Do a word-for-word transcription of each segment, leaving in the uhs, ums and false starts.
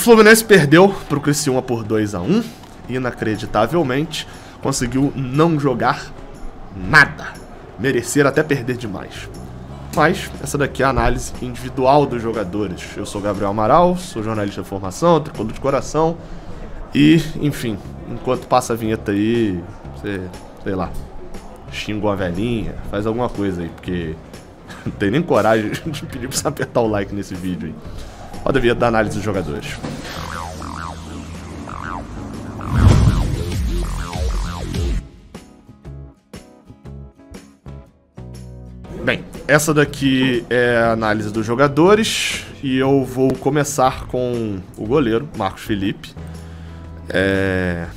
Fluminense perdeu pro Criciúma por dois a um. Inacreditavelmente, conseguiu não jogar nada. Merecer até perder demais. Mas essa daqui é a análise individual dos jogadores. Eu sou Gabriel Amaral, sou jornalista de formação, tricolor de coração. E, enfim, enquanto passa a vinheta aí, você, sei lá, xinga uma velhinha, faz alguma coisa aí, porque não tem nem coragem de pedir pra você apertar o like nesse vídeo aí. Roda a vinheta da análise dos jogadores. Bem, essa daqui é a análise dos jogadores e eu vou começar com o goleiro, Marcos Felipe. É...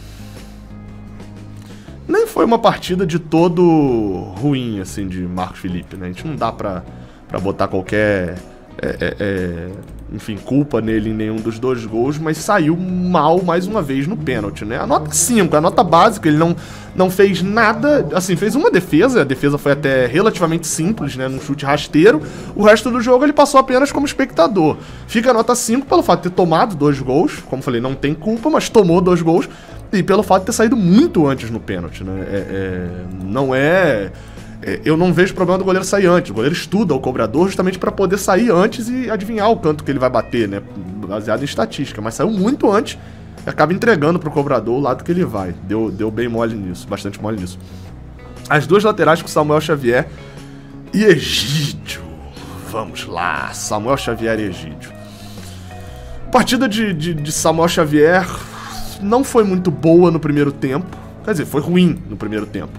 Nem foi uma partida de todo ruim, assim, de Marcos Felipe, né? A gente não dá pra, pra botar qualquer, é, é, é, enfim, culpa nele em nenhum dos dois gols, mas saiu mal mais uma vez no pênalti, né? A nota cinco, a nota básica, ele não, não fez nada, assim, fez uma defesa, a defesa foi até relativamente simples, né? Num chute rasteiro, o resto do jogo ele passou apenas como espectador. Fica a nota cinco pelo fato de ter tomado dois gols, como falei, não tem culpa, mas tomou dois gols, e pelo fato de ter saído muito antes no pênalti, né? É, é, não é... é... Eu não vejo problema do goleiro sair antes. O goleiro estuda o cobrador justamente para poder sair antes e adivinhar o canto que ele vai bater, né? Baseado em estatística. Mas saiu muito antes e acaba entregando pro cobrador o lado que ele vai. Deu, deu bem mole nisso, bastante mole nisso. As duas laterais com Samuel Xavier e Egídio. Vamos lá, Samuel Xavier e Egídio. Partida de, de, de Samuel Xavier não foi muito boa no primeiro tempo. Quer dizer, foi ruim no primeiro tempo.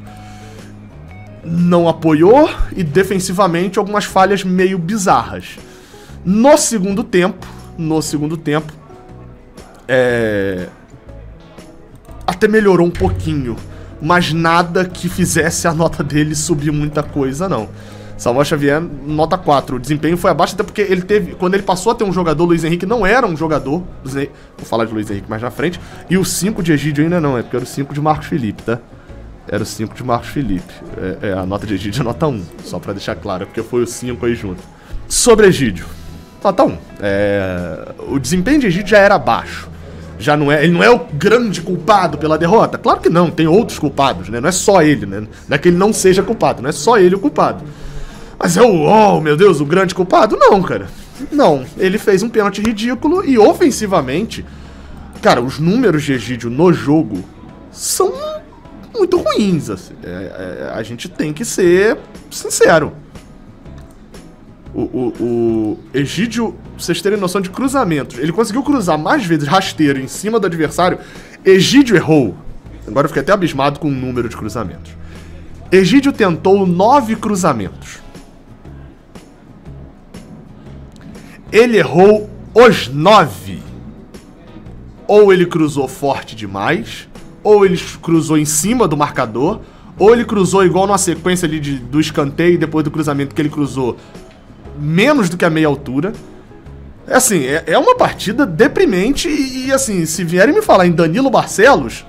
Não apoiou e defensivamente algumas falhas meio bizarras. No segundo tempo, no segundo tempo, é... até melhorou um pouquinho, mas nada que fizesse a nota dele subir muita coisa, não. Samuel Xavier, nota quatro. O desempenho foi abaixo, até porque ele teve, quando ele passou a ter um jogador, Luiz Henrique não era um jogador. Vou falar de Luiz Henrique mais na frente. E o cinco de Egídio ainda não, é porque era o cinco de Marcos Felipe, tá? Era o cinco de Marcos Felipe. É, é, a nota de Egídio é nota um, só pra deixar claro, porque foi o cinco aí junto. Sobre Egídio, nota um. É, o desempenho de Egídio já era baixo. Já não é, ele não é o grande culpado pela derrota? Claro que não, tem outros culpados, né? Não é só ele, né? Não é que ele não seja culpado, não é só ele o culpado. Mas é o, oh, meu Deus, o grande culpado? Não, cara. Não, ele fez um pênalti ridículo e ofensivamente, cara, os números de Egídio no jogo são muito ruins, assim. É, é, a gente tem que ser sincero. O, o, o Egídio, pra vocês terem noção de cruzamentos, ele conseguiu cruzar mais vezes rasteiro em cima do adversário. Egídio errou. Agora eu fiquei até abismado com o número de cruzamentos. Egídio tentou nove cruzamentos. Ele errou os nove. Ou ele cruzou forte demais, ou ele cruzou em cima do marcador, ou ele cruzou igual numa sequência ali de, do escanteio, depois do cruzamento que ele cruzou menos do que a meia altura. É assim, é, é uma partida deprimente e, e assim, se vierem me falar em Danilo Barcelos,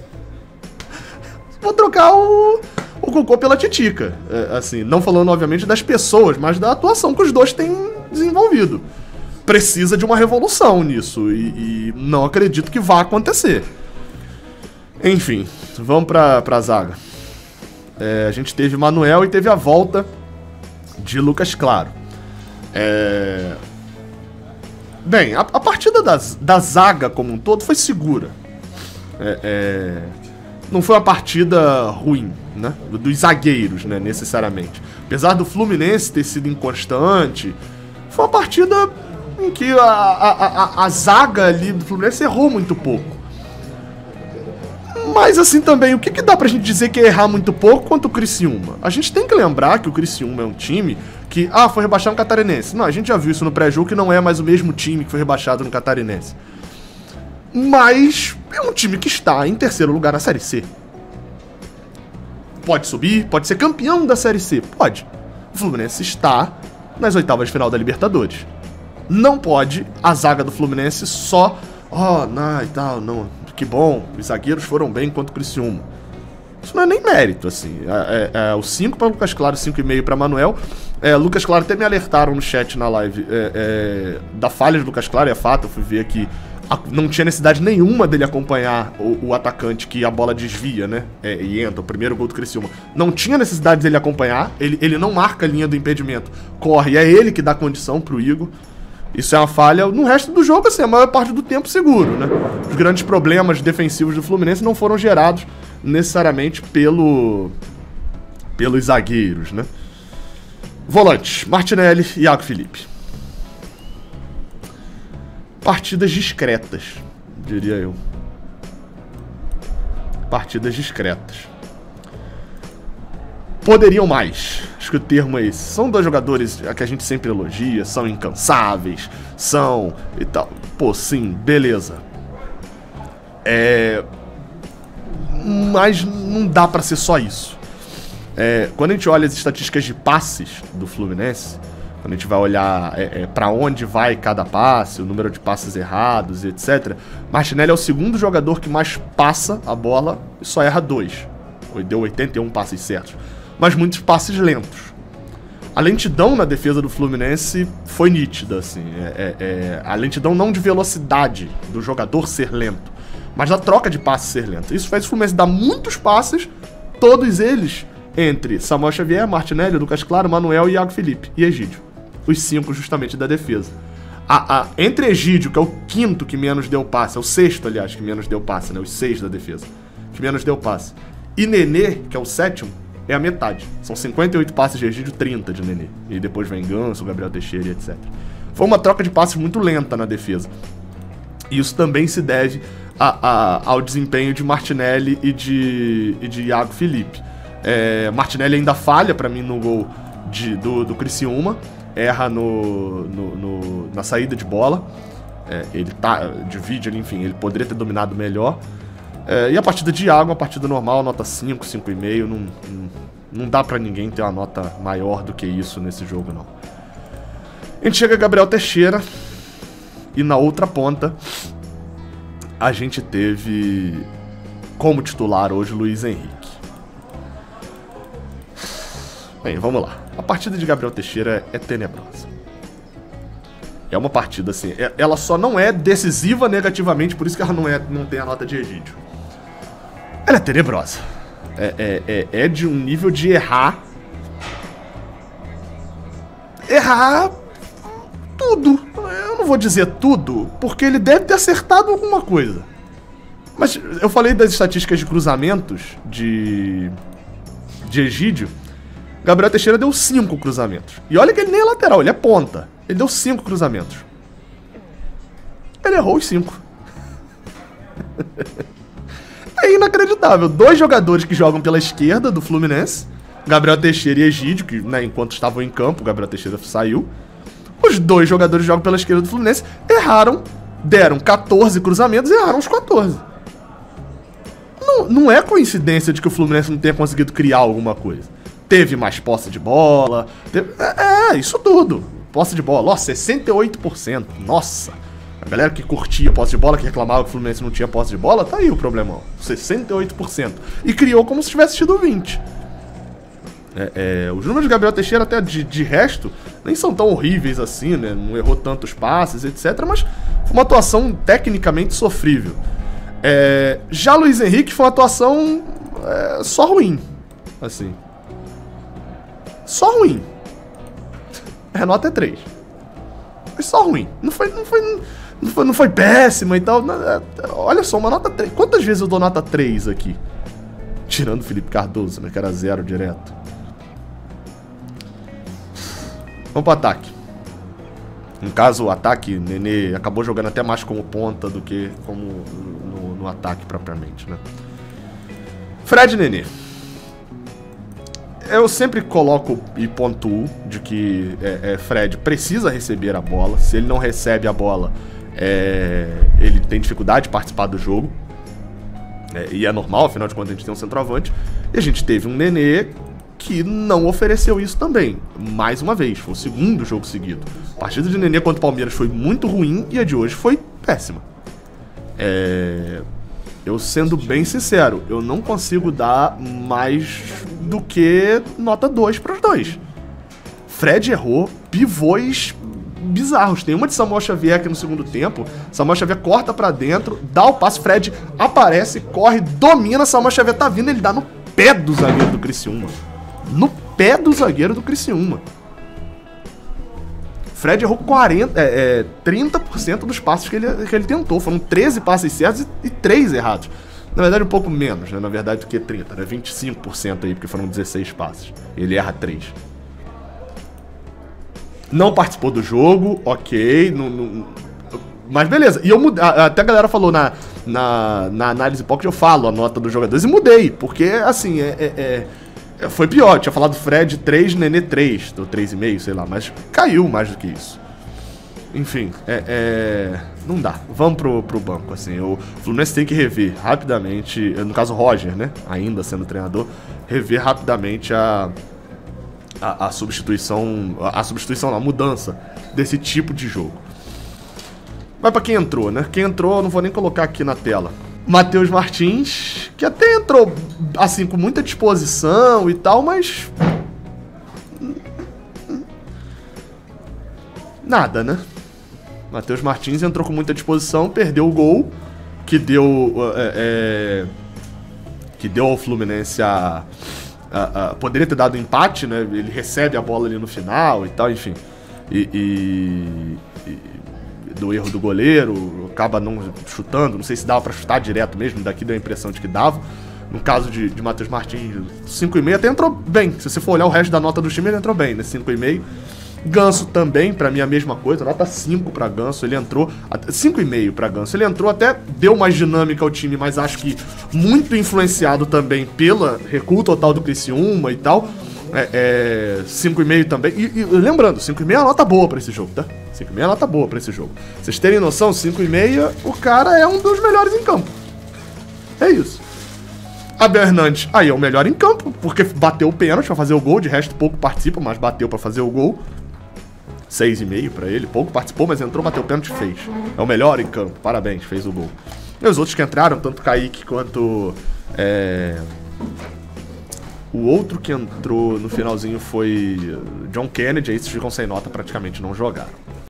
vou trocar o, o Cocô pela Titica. É, assim, não falando obviamente das pessoas, mas da atuação que os dois têm desenvolvido. Precisa de uma revolução nisso e, e não acredito que vá acontecer. Enfim, vamos pra, pra zaga. É, a gente teve Manuel e teve a volta de Lucas Claro. É... Bem, a, a partida da, da zaga como um todo foi segura. É, é... Não foi uma partida ruim, né? Dos zagueiros, né? Necessariamente. Apesar do Fluminense ter sido inconstante, foi uma partida em que a, a, a, a zaga ali do Fluminense errou muito pouco. Mas assim também, o que, que dá pra gente dizer que é errar muito pouco quanto o Criciúma? A gente tem que lembrar que o Criciúma é um time que, ah, foi rebaixado no Catarinense. Não, a gente já viu isso no pré-jogo, que não é mais o mesmo time que foi rebaixado no Catarinense. Mas é um time que está em terceiro lugar na Série C. Pode subir, pode ser campeão da Série C, pode. O Fluminense está nas oitavas de final da Libertadores. Não pode a zaga do Fluminense só, oh, não, e tal, não, que bom, os zagueiros foram bem contra o Criciúma. Isso não é nem mérito, assim. É, é, é o cinco para Lucas Claro, cinco e meio para Manuel. É, Lucas Claro até me alertaram no chat na live é, é, da falha de Lucas Claro, é fato, eu fui ver aqui não tinha necessidade nenhuma dele acompanhar o, o atacante que a bola desvia, né? É, e entra, o primeiro gol do Criciúma. Não tinha necessidade dele acompanhar, ele, ele não marca a linha do impedimento. Corre, é ele que dá condição pro Igor. Isso é uma falha. No resto do jogo, assim, a maior parte do tempo seguro, né? Os grandes problemas defensivos do Fluminense não foram gerados necessariamente pelo, pelos zagueiros, né? Volantes, Martinelli e Iago Felipe. Partidas discretas, diria eu. Partidas discretas. Poderiam mais. Acho que o termo é esse. São dois jogadores que a gente sempre elogia, são incansáveis, são e tal. Pô, sim, beleza. É... Mas não dá pra ser só isso. É... Quando a gente olha as estatísticas de passes do Fluminense, quando a gente vai olhar é, é, pra onde vai cada passe, o número de passes errados e etcétera, Martinelli é o segundo jogador que mais passa a bola e só erra dois. Deu oitenta e um passes certos. Mas muitos passes lentos. A lentidão na defesa do Fluminense foi nítida, assim. É, é, é, a lentidão não de velocidade do jogador ser lento, mas da troca de passes ser lenta. Isso fez o Fluminense dar muitos passes, todos eles entre Samuel Xavier, Martinelli, Lucas Claro, Manuel, Iago Felipe e Egídio. Os cinco justamente da defesa. A, a, entre Egídio, que é o quinto que menos deu passe, é o sexto, aliás, que menos deu passe, né? Os seis da defesa, que menos deu passe. E Nenê, que é o sétimo, é a metade. São cinquenta e oito passes de Egídio, trinta de Nenê. E depois vem Ganso, Gabriel Teixeira e etcétera. Foi uma troca de passes muito lenta na defesa. E isso também se deve a, a, ao desempenho de Martinelli e de, e de Iago Felipe. É, Martinelli ainda falha pra mim no gol de, do, do Criciúma. Erra no, no, no, na saída de bola. É, ele tá, divide ali, enfim, ele poderia ter dominado melhor. É, e a partida de Iago, uma partida normal, nota cinco, cinco e meio. Não, não, não dá pra ninguém ter uma nota maior do que isso nesse jogo, não. A gente chega a Gabriel Teixeira. E na outra ponta, a gente teve como titular hoje Luiz Henrique. Bem, vamos lá. A partida de Gabriel Teixeira é tenebrosa. É uma partida assim, ela só não é decisiva negativamente, por isso que ela não, é, não tem a nota de Egídio. Ela é tenebrosa. É, é, é, é de um nível de errar. Errar tudo. Eu não vou dizer tudo, porque ele deve ter acertado alguma coisa. Mas eu falei das estatísticas de cruzamentos de, de Egídio. Gabriel Teixeira deu cinco cruzamentos. E olha que ele nem é lateral, ele é ponta. Ele deu cinco cruzamentos. Ele errou os cinco. É inacreditável. Dois jogadores que jogam pela esquerda do Fluminense, Gabriel Teixeira e Egídio, que né, enquanto estavam em campo, Gabriel Teixeira saiu. Os dois jogadores que jogam pela esquerda do Fluminense erraram, deram quatorze cruzamentos e erraram os quatorze. Não, não é coincidência de que o Fluminense não tenha conseguido criar alguma coisa. Teve mais posse de bola. Teve... É, é, isso tudo. Posse de bola, ó, sessenta e oito por cento. Nossa. A galera que curtia posse de bola, que reclamava que o Fluminense não tinha posse de bola, tá aí o problemão. sessenta e oito por cento. E criou como se tivesse tido vinte. É, é, os números de Gabriel Teixeira, até de, de resto, nem são tão horríveis assim, né? Não errou tantos passes, etcétera. Mas foi uma atuação tecnicamente sofrível. É, já Luiz Henrique foi uma atuação é, só ruim. Assim. Só ruim. A nota é três. Foi só ruim. Não foi, não foi, não foi, não foi péssima e tal. Olha só, uma nota três. Quantas vezes eu dou nota três aqui? Tirando o Felipe Cardoso, né? Que era zero direto. Vamos pro ataque. No caso, o ataque, Nenê acabou jogando até mais como ponta do que como no, no ataque propriamente, né? Fred e Nenê. Eu sempre coloco e pontuo de que é, é, Fred precisa receber a bola. Se ele não recebe a bola, é, ele tem dificuldade de participar do jogo. É, e é normal, afinal de contas a gente tem um centroavante. E a gente teve um Nenê que não ofereceu isso também. Mais uma vez, foi o segundo jogo seguido. A partida de Nenê contra o Palmeiras foi muito ruim e a de hoje foi péssima. É... Eu sendo bem sincero, eu não consigo dar mais do que nota dois para os dois. Fred errou pivôs bizarros. Tem uma de Samuel Xavier aqui no segundo tempo. Samuel Xavier corta pra dentro, dá o passe, Fred aparece, corre, domina, Samuel Xavier tá vindo, ele dá no pé do zagueiro do Criciúma. No pé do zagueiro do Criciúma. Fred errou quarenta, é, é, trinta por cento dos passes que ele, que ele tentou. Foram treze passes certos e, e três errados. Na verdade, um pouco menos, né? Na verdade, do que trinta, né? vinte e cinco por cento aí, porque foram dezesseis passes. Ele erra três. Não participou do jogo, ok. Não, não, mas beleza. E eu mudei. Até a galera falou na, na, na análise pocket, eu falo a nota dos jogadores e mudei. Porque, assim, é... é, é foi pior. Eu tinha falado Fred três, Nenê três, ou três vírgula cinco, sei lá. Mas caiu mais do que isso. Enfim, é, é... não dá. Vamos pro, pro banco, assim. O Fluminense tem que rever rapidamente, no caso o Roger, né? Ainda sendo treinador, rever rapidamente a, a, a substituição, a, a substituição, não, a mudança desse tipo de jogo. Vai pra quem entrou, né? Quem entrou, eu não vou nem colocar aqui na tela. Matheus Martins, que até entrou, assim, com muita disposição e tal, mas... nada, né? Matheus Martins entrou com muita disposição, perdeu o gol, que deu é, é, que deu ao Fluminense a, a, a... poderia ter dado empate, né? Ele recebe a bola ali no final e tal, enfim. E, e, e do erro do goleiro, acaba não chutando, não sei se dava pra chutar direto mesmo, daqui deu a impressão de que dava. No caso de, de Matheus Martins, cinco e meio até entrou bem. Se você for olhar o resto da nota do time, ele entrou bem, né? cinco e meio. Ganso também, pra mim a mesma coisa, nota cinco pra Ganso, ele entrou, cinco e meio pra Ganso, ele entrou até, deu mais dinâmica ao time, mas acho que muito influenciado também pela recuo total do Criciúma e tal, é, é, cinco e meio também, e, e lembrando, cinco e meio é uma nota boa pra esse jogo, tá? cinco e meio é uma nota boa pra esse jogo. Vocês terem noção, cinco e meio, o cara é um dos melhores em campo, é isso. Abel Hernandes, aí é o melhor em campo, porque bateu o pênalti pra fazer o gol, de resto pouco participa, mas bateu pra fazer o gol. seis e meio pra ele, pouco participou, mas entrou, bateu o pênalti e fez. É o melhor em campo, parabéns, fez o gol. E os outros que entraram, tanto Kaique quanto... É... o outro que entrou no finalzinho foi John Kennedy, aí esses ficam sem nota, praticamente não jogaram.